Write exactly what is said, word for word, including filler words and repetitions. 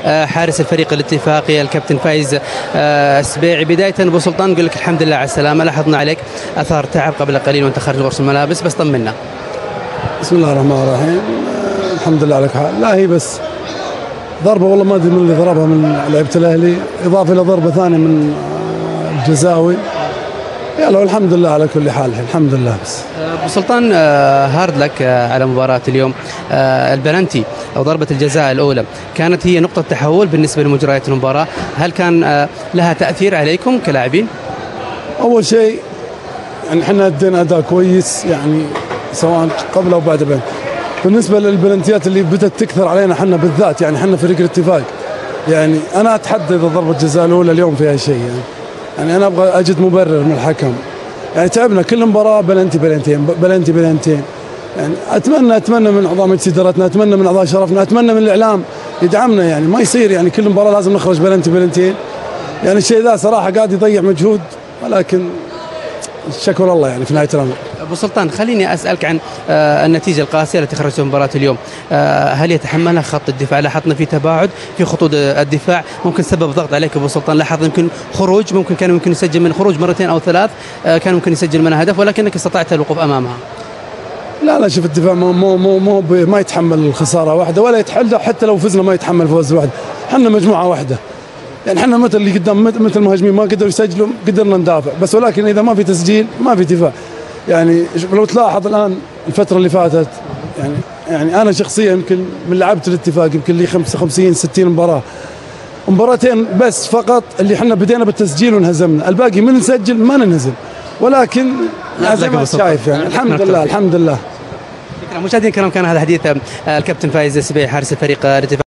حارس الفريق الاتفاقي الكابتن فايز السبيعي. بداية أبو سلطان نقول لك الحمد لله على السلامة، لاحظنا عليك أثار تعب قبل قليل وأنت خارج غرفة الملابس، بس طمنا. بسم الله الرحمن الرحيم. الحمد لله على كل حال. لا هي بس ضربة والله ما أدري من اللي ضربها من لعيبة الأهلي، إضافة إلى ضربة ثانية من الجزاوي. يلا الحمد لله على كل حال، الحمد لله. بس أبو سلطان هارد لك على مباراة اليوم. البلنتي أو ضربة الجزاء الأولى كانت هي نقطة تحول بالنسبة لمجريات المباراة، هل كان لها تأثير عليكم كلاعبين؟ أول شيء يعني احنا ادينا أداء كويس يعني سواء قبل أو بعد البلنتي. بالنسبة للبلنتيات اللي بدأت تكثر علينا احنا بالذات، يعني احنا فريق الاتفاق، يعني أنا أتحدى إذا ضربة الجزاء الأولى اليوم فيها شيء، يعني يعني أنا أبغى أجد مبرر من الحكم. يعني تعبنا كل مباراة بلنتي بلنتين بلنتي بلنتين. يعني أتمنى أتمنى من أعضاء مجلس إدارتنا، أتمنى من أعضاء شرفنا، أتمنى من الإعلام يدعمنا. يعني ما يصير يعني كل مباراة لازم نخرج بلنتي بلنتين. يعني الشيء ذا صراحة قاعد يضيع مجهود، ولكن شكر الله يعني في نهاية الأمر. أبو سلطان خليني أسألك عن آه النتيجة القاسية التي خرجت من مباراة اليوم، آه هل يتحملها خط الدفاع؟ لاحظنا في تباعد في خطوط الدفاع، ممكن سبب ضغط عليك أبو سلطان. لاحظ يمكن خروج، ممكن كان ممكن يسجل من خروج مرتين أو ثلاث، آه كان ممكن يسجل منها هدف، ولكنك استطعت الوقوف أمامها. لا لا شوف الدفاع مو مو مو, مو ما يتحمل الخسارة واحدة ولا يتحمل، حتى لو فزنا ما يتحمل فوز واحد. احنا مجموعة واحدة، يعني احنا مثل اللي قدام مثل المهاجمين ما قدروا يسجلوا قدرنا ندافع بس، ولكن إذا ما في تسجيل ما في دفاع. يعني لو تلاحظ الآن الفترة اللي فاتت، يعني يعني أنا شخصيا يمكن من لعبت الاتفاق يمكن لي خمسة وخمسين ستين مباراة، مباراتين بس فقط اللي احنا بدينا بالتسجيل وانهزمنا، الباقي من نسجل ما ننهزم، ولكن زي ما شايف يعني الحمد لله الحمد لله. مشاهدينا الكرام كان هذا حديث الكابتن فايز السبيعي حارس الفريق الاتفاق.